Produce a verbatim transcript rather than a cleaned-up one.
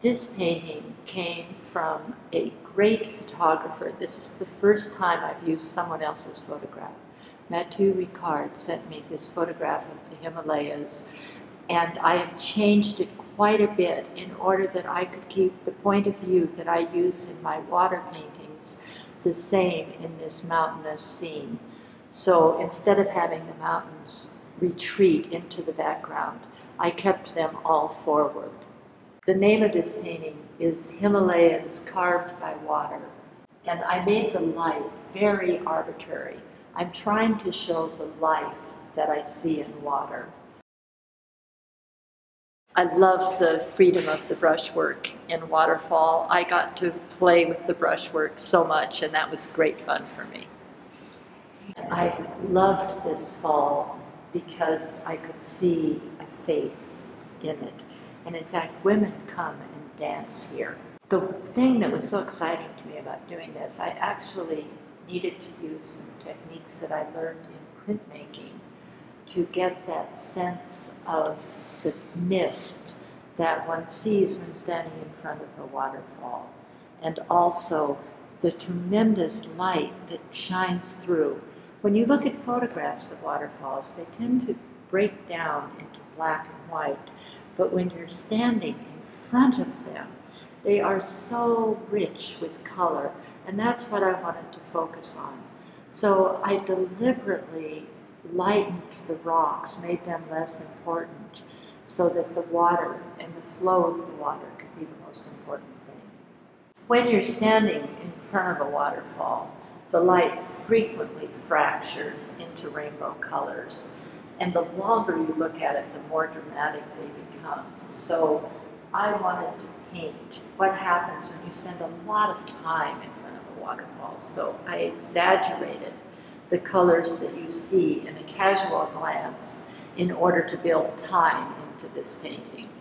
This painting came from a great photographer. This is the first time I've used someone else's photograph. Mathieu Ricard sent me this photograph of the Himalayas, and I have changed it quite a bit in order that I could keep the point of view that I use in my water paintings the same in this mountainous scene. So instead of having the mountains retreat into the background, I kept them all forward. The name of this painting is Himalayas Carved by Water, and I made the light very arbitrary. I'm trying to show the life that I see in water. I love the freedom of the brushwork in Waterfall. I got to play with the brushwork so much, and that was great fun for me. I loved this fall because I could see a face in it. And in fact, women come and dance here. The thing that was so exciting to me about doing this, I actually needed to use some techniques that I learned in printmaking to get that sense of the mist that one sees when standing in front of the waterfall, and also the tremendous light that shines through. When you look at photographs of waterfalls, they tend to break down into black and white, but when you're standing in front of them, they are so rich with color, and that's what I wanted to focus on. So I deliberately lightened the rocks, made them less important, so that the water and the flow of the water could be the most important thing. When you're standing in front of a waterfall, the light frequently fractures into rainbow colors, and the longer you look at it, the more dramatic they become. So I wanted to paint what happens when you spend a lot of time in front of a waterfall. So I exaggerated the colors that you see in a casual glance in order to build time into this painting.